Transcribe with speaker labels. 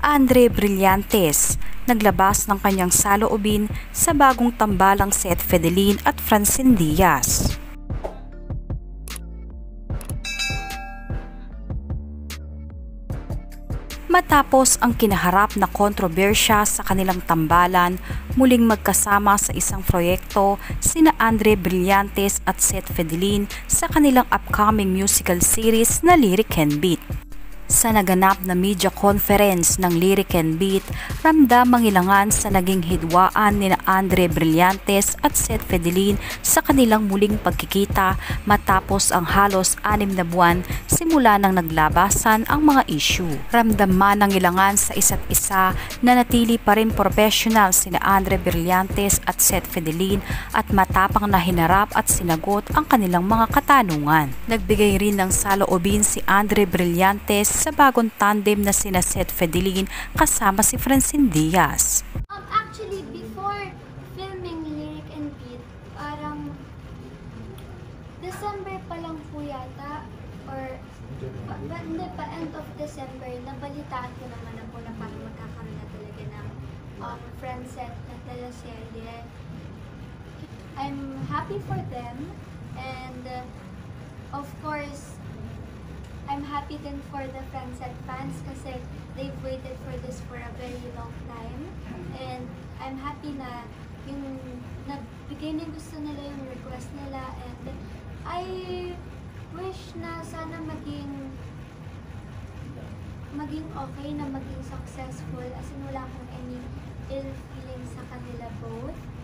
Speaker 1: Andrea Brillantes, naglabas ng kanyang saloobin sa bagong tambalang SethFedelin at Francine Diaz. Matapos ang kinaharap na kontrobersya sa kanilang tambalan, muling magkasama sa isang proyekto sina Andrea Brillantes at SethFedelin sa kanilang upcoming musical series na Lyric and Beat. Sa naganap na media conference ng Lyric and Beat, ramdam ang ilangan sa naging hidwaan ni Andrea Brillantes at SethFedelin sa kanilang muling pagkikita matapos ang halos 6 na buwan simula nang naglabasan ang mga issue. Ramdam man ang ilangan sa isa't isa na natili pa rin professional sina Andrea Brillantes at SethFedelin at matapang na hinarap at sinagot ang kanilang mga katanungan. Nagbigay rin ng saloobin si Andrea Brillantes sa bagong tandem na sina SethFedelin kasama si Francine Diaz.
Speaker 2: Actually, before filming Lyric and Beat, parang December pa lang po yata, or hindi pa, end of December, nabalitaan ko naman na po na parang magkakaroon na talaga ng FRANSETH na teleserye. I'm happy for them, and of course, I'm happy din for the FRANSETH fans kasi they've waited for this for a very long time. And I'm happy na yung nagbigay na gusto nila yung request nila. And I wish na sana maging okay, na maging successful, as in wala akong any ill feelings sa kanila both.